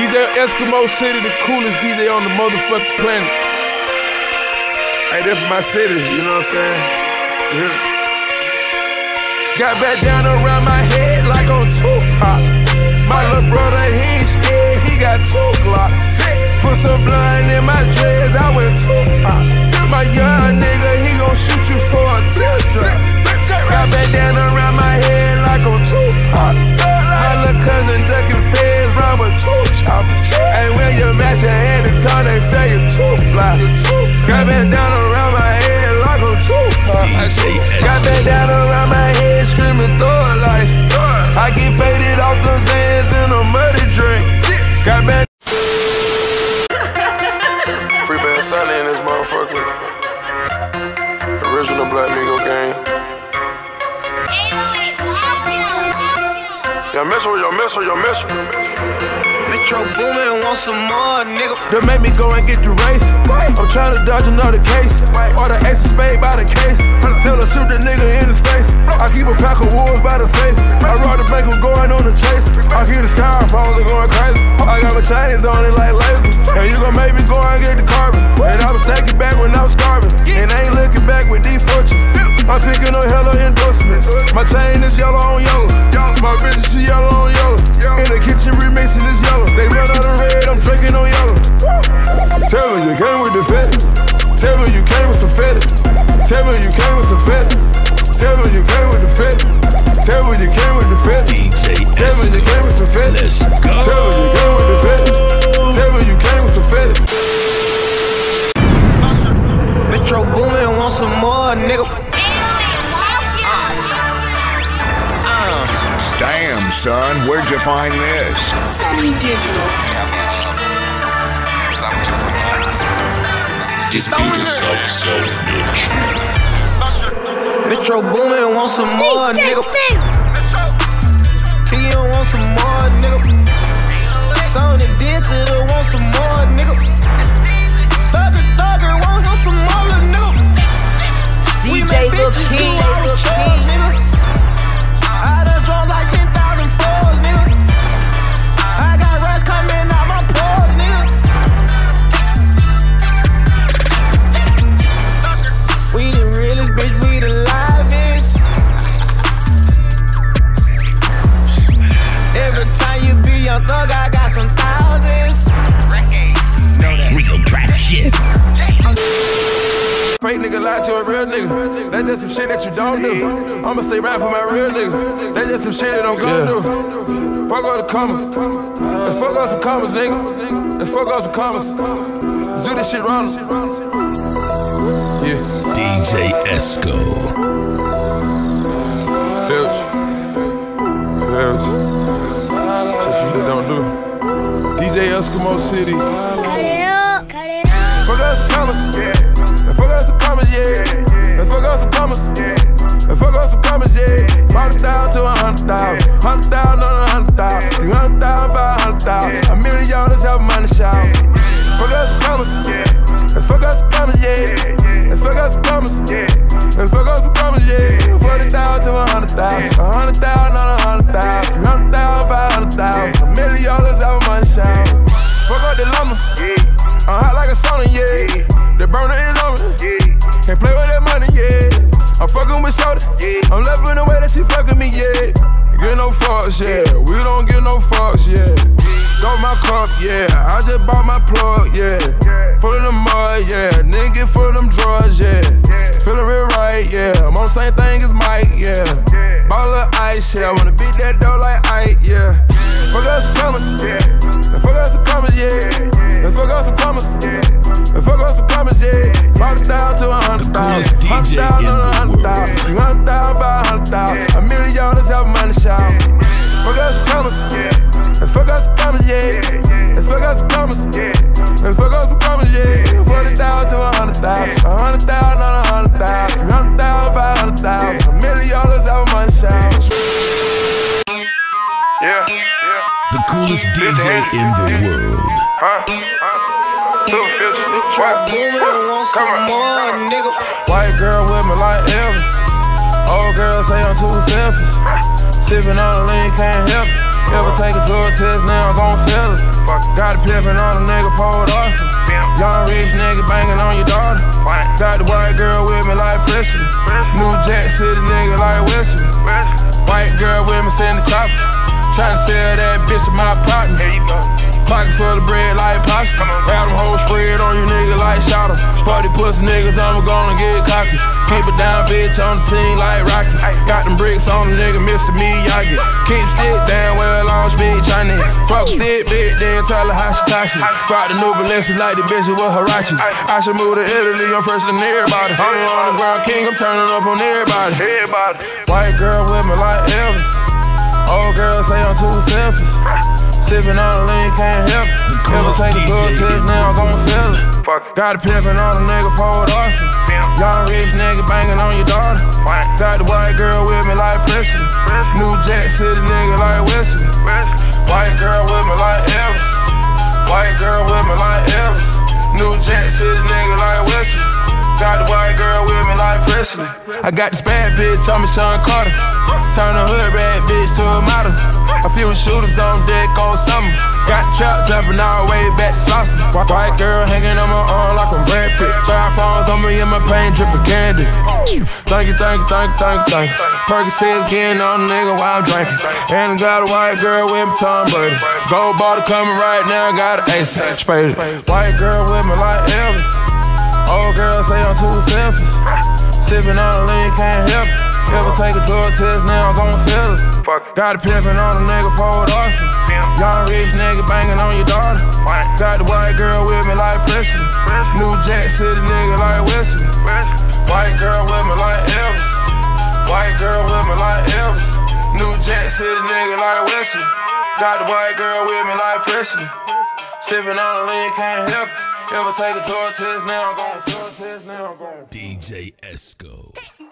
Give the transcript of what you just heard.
DJ Eskimo City, the coolest DJ on the motherfucking planet. Hey, that's my city, you know what I'm saying? Yeah. Got back down around my head like on Tupac. My little brother, he ain't scared, he got 2 Glocks. Put some blood in my dreads, I went Tupac. My young nigga, he gon' shoot you for a teardrop. Got back down around my head like on Tupac. My little cousin ducking feds, run with 2 choppers. And when you match your hand and tongue, they say you're too fly. Got back down around my head like on Tupac. Got back down around my head, screaming through life. I get faded off the Zans in a muddy drink. Got back. Free Band Sunny in this motherfucker. Original Black Migo gang. Yo, miss her. Metro Boomin want some more, nigga. That make me go and get the race. I'm trying to dodge another case. Or the ace of spade by the case. Till I shoot the nigga in his face. I keep a pack of wolves by the safe. I rob the bank, I'm going on the chase. I keep the styrofoams, they going crazy. I got my chains on it like lasers. And you gon' make me go and get the carbon. And I was thinking back when I was starving. And I ain't looking back with these fortunes. I'm picking up hella endorsements. My chain is yellow on yellow. My bitch, she yellow on yellow. In the kitchen remixing this yellow. They run out of red, I'm drinking on yellow. Tell me you came with the fetty. Tell me you came with some fetty. Tell me you came with some fetty. Tell me you came with the fetty. Tell me you came with the fetty. Tell me you came with some fetty. Let's go. Tell me you came with the fetty. Tell me you came with some fetty. Metro Boomin want some more, nigga. Damn, son, where'd you find this? Sunny Digital. This beat is so bitch. Metro Boomin want some more, nigga. He don't want some more, nigga. Sony Digital want some more, nigga. Thugger want him some more, nigga. DJ Lil King. I done drawn like 10,000 fours, nigga. I got rats coming out my pores, nigga. We the realest, bitch, we the livest. Every time you be young thug, I got some thousands. Real trap shit. Fake nigga lie to a real nigga. That's just some shit that you don't do. I'ma stay right for my real nigga. That's just some shit that I'm gonna do. Fuck all the commas. Let's fuck out some commas, nigga. Let's fuck out some commas. Let's do this shit wrong. Yeah. DJ Esco. Filch. Shit you shit don't do. DJ Eskimo City. Cut it up. Fuck out some commas. Let's fuck out some commas, yeah. Let's fuck out some commas. Let's fuck out some commas, yeah. 100,000 to 100,000. 100,000 on 100,000. 300,000, 500,000. $1 million have money shout. Fuck out some commas. Let's fuck out some commas, yeah. Let's fuck out some commas. Let's fuck out some commas, yeah. 40,000 to 100,000. 100,000 on 100,000. 300,000, 500,000. $1 million have money shout. Fuck out the llama. I'm hot like a sauna, yeah. The burner is on me. Can't play with that money, yeah. I'm fucking with shorty. I'm loving the way that she fucking me, yeah. Get no fucks, yeah. We don't get no fucks, yeah. Got my cup, yeah. I just bought my plug, yeah. Full of the mud, yeah. Nigga get full of them drugs, yeah. Feeling real right, yeah. I'm on the same thing as Mike, yeah. Bought a little ice, yeah. Wanna beat that dough like Ike, yeah. Fuck out some commas, yeah. Fuck out some commas, yeah. Let's fuck out some commas. Let's fuck out some commas, yeah. 40,000 to 100,000. 100,000 on 100,000. 300,000, 500,000. $1 million have money shout. Fuck out some commas. Let's fuck out some commas, yeah. Let's fuck out some commas. Let's fuck out some commas, yeah. 40,000 to 100,000. 100,000 on 100,000. 300,000, 500,000. $1 million have money shout. Yeah. The coolest DJ in the world. White girl with me like Elvis. Old girl say I'm too selfish. Sipping on the lean, can't help it. Ever take a drug test, now I'm gon' feel it. Got a pimpin' on a nigga, Port Austin. Young rich nigga banging on your daughter. Got the white girl with me like Presley. New Jack City nigga like Wesley. White girl with me, send the chopper. Tryna sell that bitch to my partner. Pocket full of bread like pasta. Have them hoes spread on you nigga like Shotto. For these pussy niggas, I'm gonna get cocky. Keep it down, bitch, on the team like Rocky. Got them bricks on the nigga, Mr. Miyagi. Keep stick down, well, all speak Chinese. Fuck with it, bitch, then tell her how she Tashi. Brought the new Balenciaga like the bitch with Hirachi. I should move to Italy, I'm first than everybody. I'm on the ground king, I'm turning up on everybody. White girl with me like Elvis. Old girl say I'm too selfish. Sippin' on the lean, can't help it. Ever take a drug test, now I'm gon' feel it. Got a pimpin' on a nigga, Port Austin. Young rich nigga banging on your daughter. Got the white girl with me like Presley. New Jack City nigga like Wesley. White girl with me like Elvis. White girl with me like Elvis. New Jack City nigga like Wesley. Got the white girl with me like Presley. I got this bad bitch, I'm Sean Carter. Turn a hood red bitch to a model. A few shooters on deck all summer. Got the trap jumping all the way back to Slauson. White girl hanging on my arm like I'm Brad Pitt. Five phones on me in my pain dripping candy. Thank you. Percocets getting on the nigga while I'm drinking. And I got a white girl with me, Tom Brady. Gold bottle coming right now, got an ace. Spaded. White girl with me like Elvis. Old girl say I'm too selfish. Sippin' on the lean, can't help it. Ever take a drug test, now I'm gon' feel it. Got a pimpin' on a nigga, Port Austin. Young rich nigga banging on your daughter. Got the white girl with me like Presley. New Jack City nigga like Wesley. White girl with me like Elvis. White girl with me like Elvis. New Jack City nigga like Wesley. Got the white girl with me like Presley. Sippin' on the lean, can't help it. Ever take a drug test, now I'm gon' DJ Esco.